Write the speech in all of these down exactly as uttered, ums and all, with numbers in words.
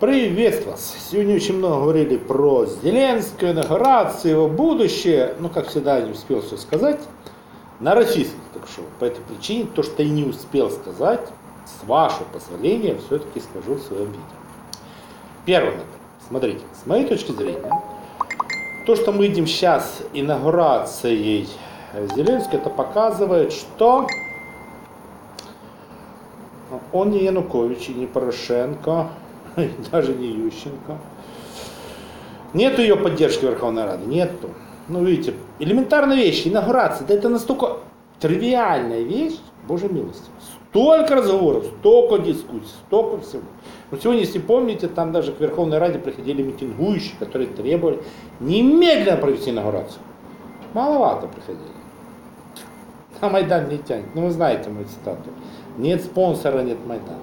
Приветствую вас! Сегодня очень много говорили про Зеленского, инаугурацию, его будущее. Ну, как всегда, не успел все сказать. На российских ток-шоу. По этой причине, то, что я не успел сказать, с вашего позволения, все-таки скажу в своем видео. Первое. Смотрите, с моей точки зрения, то, что мы видим сейчас инаугурацией Зеленского, это показывает, что он не Янукович и не Порошенко, даже не Ющенко. Нету ее поддержки Верховной Рады, нету. Ну, видите, элементарная вещь, инаугурация, да это настолько тривиальная вещь, Божьей милости. Столько разговоров, столько дискуссий, столько всего. Но сегодня, если помните, там даже к Верховной Раде приходили митингующие, которые требовали немедленно провести инаугурацию. Маловато приходили. А Майдан не тянет. Ну, вы знаете мою цитату. Нет спонсора, нет Майдана.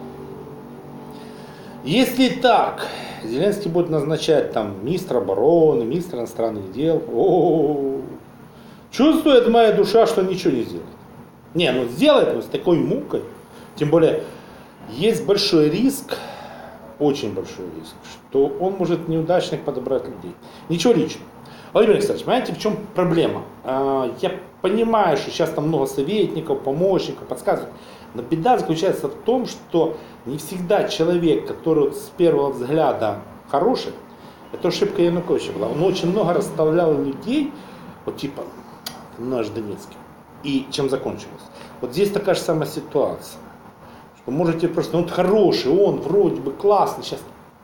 Если так, Зеленский будет назначать там министра обороны, министра иностранных дел, о-о-о, чувствует моя душа, что ничего не сделает. Не, ну сделает, но с такой мукой. Тем более, есть большой риск, очень большой риск, что он может неудачных подобрать людей. Ничего личного. Владимир Александрович, понимаете, в чем проблема? Я понимаю, что сейчас там много советников, помощников, подсказывают. Но беда заключается в том, что не всегда человек, который с первого взгляда хороший, это ошибка Януковича была. Он очень много расставлял людей, вот типа наш Донецкий. И чем закончилось? Вот здесь такая же самая ситуация. Что можете просто, ну, он хороший, он вроде бы классный сейчас.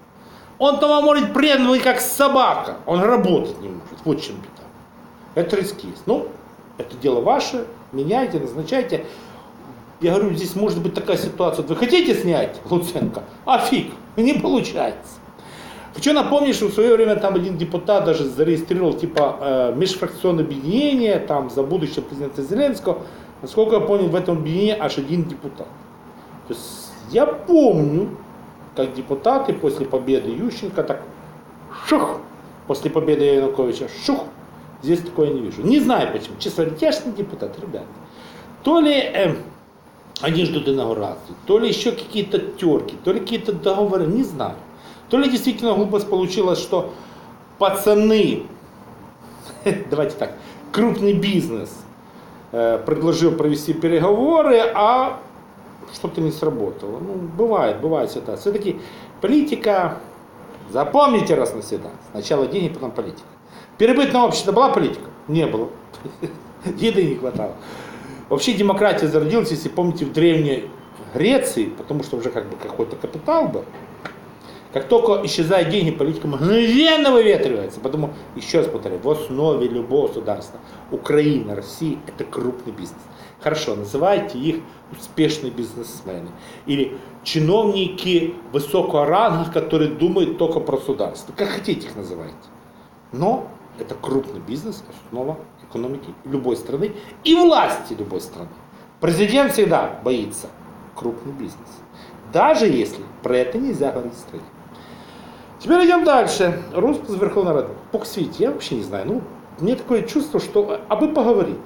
Он там может преданный как собака. Он работать не может. Вот в чем беда. Это риски есть. Ну, это дело ваше. Меняйте, назначайте. Я говорю, здесь может быть такая ситуация. Вот вы хотите снять Луценко? А фиг, не получается. Хочу напомнить, что в свое время там один депутат даже зарегистрировал типа э, межфракционное объединение там, за будущее президента Зеленского. Насколько я понял, в этом объединении аж один депутат. То есть я помню, как депутаты после победы Ющенко так шух, после победы Януковича шух. Здесь такое не вижу. Не знаю почему. Честно говоря, я же не депутат, ребята. То ли э, они ждут инаугурации, то ли еще какие-то терки, то ли какие-то договоры, не знаю. То ли действительно глупость получилась, что пацаны, давайте так, крупный бизнес э, предложил провести переговоры, а что-то не сработало. Ну, бывает, бывает ситуация. Все-таки политика, запомните раз навсегда, сначала деньги, потом политика. Первобытное общество была политика? Не было. Еды не хватало. Вообще демократия зародилась, если помните, в Древней Греции, потому что уже как бы какой-то капитал был. Как только исчезают деньги, политика мгновенно выветривается. Потому, еще раз повторяю, в основе любого государства Украина, Россия – это крупный бизнес. Хорошо, называйте их успешные бизнесмены. Или чиновники высокого ранга, которые думают только про государство. Как хотите их называйте. Но это крупный бизнес, основа экономики любой страны и власти любой страны. Президент всегда боится крупный бизнес. Даже если про это нельзя говорить в стране. Теперь идем дальше. Роспуск Верховной Рады. Бог свидетель, я вообще не знаю. Ну, мне такое чувство, что абы поговорить.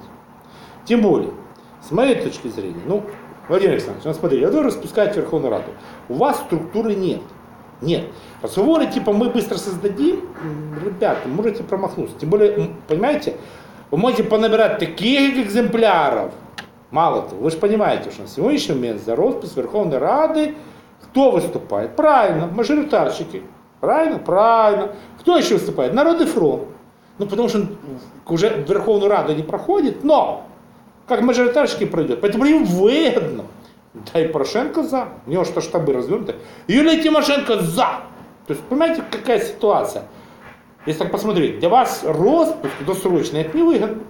Тем более, с моей точки зрения, ну, Владимир Александрович, ну, смотри, вы распускаете Верховную Раду. У вас структуры нет. Нет. Разговоры типа мы быстро создадим, ребята, можете промахнуться. Тем более, понимаете, вы можете понабирать таких экземпляров. Мало того, вы же понимаете, что на сегодняшний момент за распуск Верховной Рады кто выступает? Правильно, мажоритарщики. Правильно? Правильно. Кто еще выступает? Народный фронт. Ну, потому что уже Верховную Раду не проходит, но как мажоритарщики пройдет. Поэтому им выгодно. Да и Порошенко за. У него что штабы развернуты. Юлия Тимошенко за. То есть, понимаете, какая ситуация? Если так посмотреть, для вас распуск досрочный, это не выгодно.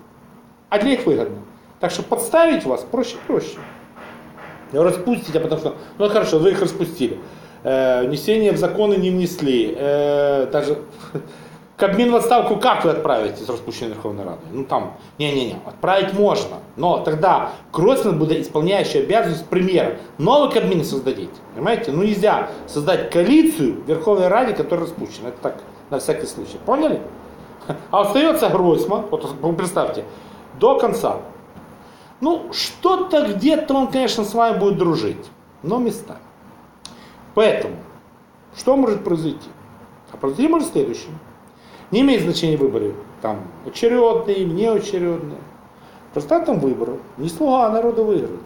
А для них выгодно. Так что подставить вас проще-проще. Распустить, а потом что? Ну хорошо, вы их распустили. Э, внесение в законы не внесли. Э, даже Кабмин в отставку как вы отправите с распущенной Верховной Рады? Ну там, не-не-не, отправить можно. Но тогда Гройсман будет исполняющий обязанность премьера. Новый Кабмин создадите. Понимаете? Ну нельзя создать коалицию в Верховной Раде, которая распущена. Это так, на всякий случай. Поняли? А остается Гройсман, вот представьте, до конца. Ну, что-то где-то он, конечно, с вами будет дружить, но местами. Поэтому что может произойти? А произойти может следующее. Не имеет значения выборы, там, очередные, неочередные. В результатом выборов не слуга народа выиграет.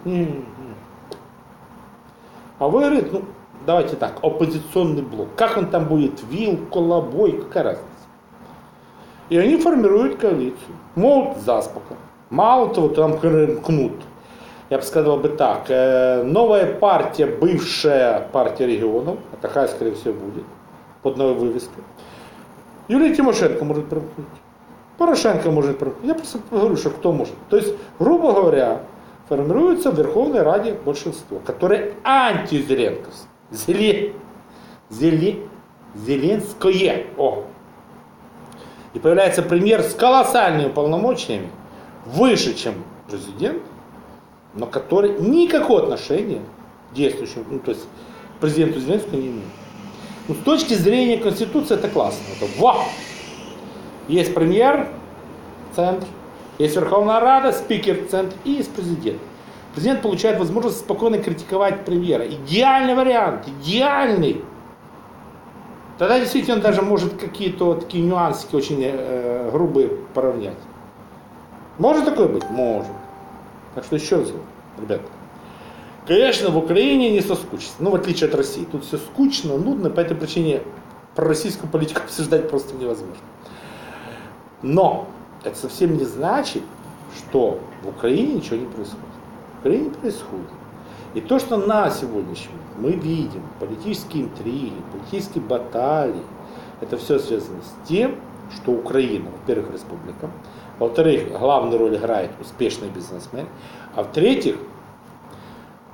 А выиграет, ну, давайте так, оппозиционный блок. Как он там будет, вил, колобой, какая разница? И они формируют коалицию. Молот заспока. Мало того, там кнут. Я бы сказал бы так, новая партия, бывшая партия регионов, а такая, скорее всего, будет, под новой вывеской. Юлия Тимошенко может промкнуть. Порошенко может промкнуть. Я просто говорю, что кто может. То есть, грубо говоря, формируется в Верховной Раде большинство, которое антизеленковское. Зеле... Зеле... Зеленское. О. И появляется премьер с колоссальными полномочиями, выше, чем президент, но который никакого отношения к действующему, ну, то есть президенту Зеленскому не имеет. Ну, с точки зрения Конституции это классно. Это вау! Есть премьер, центр, есть Верховная Рада, спикер, центр и есть президент. Президент получает возможность спокойно критиковать премьера. Идеальный вариант, идеальный. Тогда действительно он даже может какие-то вот такие нюансики очень э, грубые поравнять. Может такое быть? Может. Так что еще раз, ребята. Конечно, в Украине не соскучится. Ну, в отличие от России. Тут все скучно, нудно, по этой причине пророссийскую политику обсуждать просто невозможно. Но это совсем не значит, что в Украине ничего не происходит. В Украине происходит. И то, что на сегодняшний момент мы видим, политические интриги, политические баталии, это все связано с тем, что Украина, во-первых, республика, во-вторых, главную роль играет успешный бизнесмен, а в-третьих,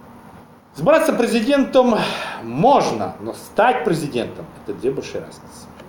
избраться президентом можно, но стать президентом — это две большие разницы.